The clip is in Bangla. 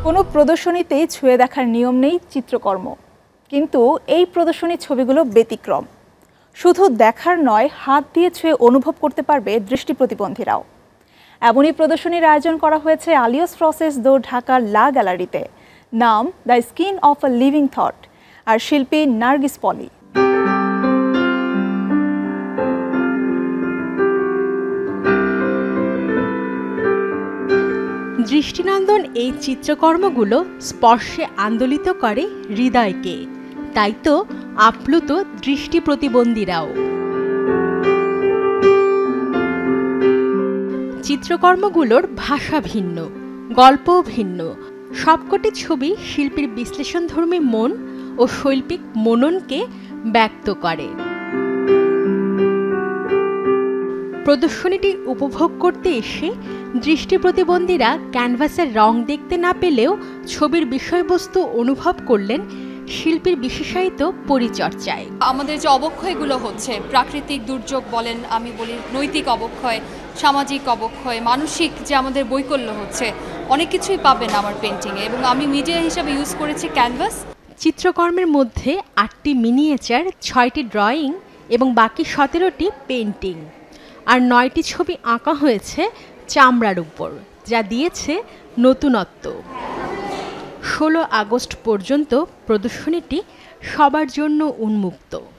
কোনো প্রদর্শনীতেই ছুঁয়ে দেখার নিয়ম নেই চিত্রকর্ম, কিন্তু এই প্রদর্শনীর ছবিগুলো ব্যতিক্রম। শুধু দেখার নয়, হাত দিয়ে ছুঁয়ে অনুভব করতে পারবে দৃষ্টি প্রতিবন্ধীরাও। এমনই প্রদর্শনীর আয়োজন করা হয়েছে আলিয়স প্রসেস দো ঢাকার লা গ্যালারিতে। নাম the skin of a living thought, আর শিল্পী নার্গিস পলি। দৃষ্টিনন্দন এই চিত্রকর্মগুলো স্পর্শে আন্দোলিত করে হৃদয়কে, তাই তো আপ্লুত দৃষ্টি প্রতিবন্ধীরাও। চিত্রকর্মগুলোর ভাষা ভিন্ন, গল্পও ভিন্ন। সবকটি ছবি শিল্পীর বিশ্লেষণধর্মী মন ও শৈল্পিক মননকে ব্যক্ত করে। প্রদর্শনীটি উপভোগ করতে এসে দৃষ্টি প্রতিবন্ধীরা ক্যানভাসের রং দেখতে না পেলেও ছবির বিষয়বস্তু অনুভব করলেন শিল্পীর বিশেষায়িত পরিচর্যায়। আমাদের যে অবক্ষয়গুলো হচ্ছে, প্রাকৃতিক দুর্যোগ বলেন, আমি বলি নৈতিক অবক্ষয়, সামাজিক অবক্ষয়, মানসিক যে আমাদের বৈকল্য হচ্ছে, অনেক কিছুই পাবেন আমার পেন্টিংয়ে। এবং আমি মিডিয়া হিসাবে ইউজ করেছি ক্যানভাস। চিত্রকর্মের মধ্যে 8টি মিনিয়েচার, 6টি ড্রয়িং এবং বাকি 17টি পেন্টিং আর 9টি ছবি আঁকা হয়েছে চামড়ার উপর, যা দিয়েছে নতুনত্ব। 16 আগস্ট পর্যন্ত প্রদর্শনীটি সবার জন্য উন্মুক্ত।